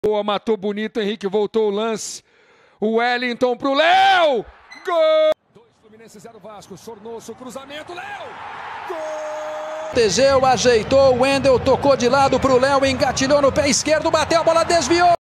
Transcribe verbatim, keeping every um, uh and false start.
Boa, matou bonito, Henrique voltou o lance. O Wellington pro Léo! Gol! dois Fluminense, zero Vasco. Sornoso, cruzamento, Léo! Gol! Tegeu ajeitou, o Wendel tocou de lado pro Léo, engatilhou no pé esquerdo, bateu a bola, desviou.